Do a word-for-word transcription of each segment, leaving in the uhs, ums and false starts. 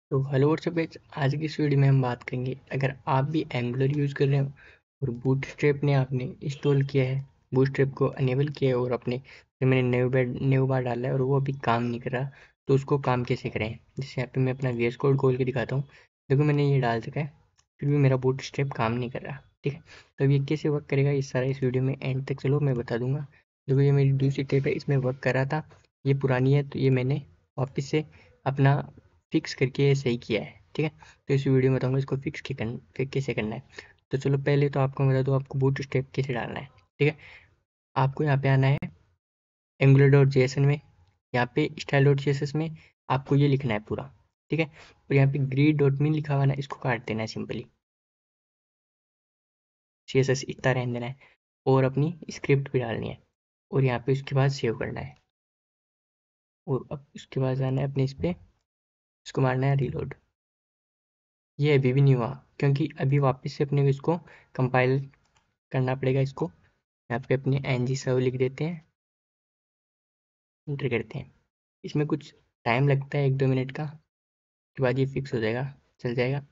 तो hello what's up guys, आज की इस वीडियो में हम बात करेंगे। अगर आप भी एंगुलर यूज़ कर रहे हो और बूटस्ट्रैप ने आपने इंस्टॉल किया है, बूटस्ट्रैप को अनेबल किया है और अपने जो मैंने न्यू बार न्यू बार डाला है और वो अभी काम नहीं कर रहा, तो उसको काम कैसे करें। जैसे यहाँ पे मैं अपना वी एस कोड खोल के दिखाता हूँ। देखो मैंने ये डाल चुका है, फिर भी मेरा बूटस्ट्रैप काम नहीं कर रहा। ठीक है, तो अब ये कैसे वर्क करेगा ये सारा इस वीडियो में एंड तक चलो मैं बता दूंगा। देखो ये मेरी दूसरी टेप है, इसमें वर्क कर रहा था, ये पुरानी है तो ये मैंने वापस से अपना फिक्स करके ये सही किया है। ठीक है, तो इस वीडियो में बताऊंगा इसको फिक्स के करन, कैसे करना है। तो चलो पहले तो आपको बता दूँ आपको बूट स्टेप कैसे डालना है। ठीक है, आपको यहाँ पे आना है एंगुलर डॉट जेएसएन में, यहाँ पे स्टाइल डॉट सीएसएस में आपको ये लिखना है पूरा। ठीक है, और यहाँ पे ग्रीड डॉट मीन लिखा हुआ ना, इसको काट देना है सिंपली, सीएसएस इतना रहने देना है और अपनी स्क्रिप्ट भी डालनी है और यहाँ पे उसके बाद सेव करना है। और अब उसके बाद जाना है अपने इस पे, इसको मारना है रीलोड। ये अभी भी नहीं हुआ क्योंकि अभी वापस से अपने को इसको कंपाइल करना पड़ेगा। इसको यहाँ पे अपने एन जी सर्व लिख देते हैं, एंटर करते हैं। इसमें कुछ टाइम लगता है, एक दो मिनट का, उसके बाद ये फिक्स हो जाएगा, चल जाएगा।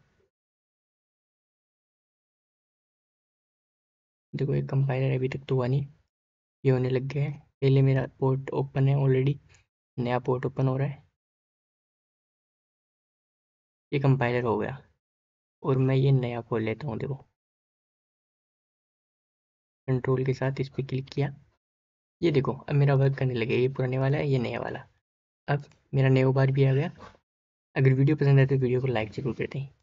देखो ये कंपाइलर अभी तक तो हुआ नहीं, ये होने लग गया है। पहले मेरा पोर्ट ओपन है ऑलरेडी, नया पोर्ट ओपन हो रहा है, ये कंपाइलर हो गया और मैं ये नया खोल लेता हूँ। देखो कंट्रोल के साथ इस पर क्लिक किया, ये देखो अब मेरा वर्क करने लगे। ये पुराने वाला है, ये नया वाला। अब मेरा नया बार भी आ गया। अगर वीडियो पसंद आए तो वीडियो को लाइक जरूर करते हैं।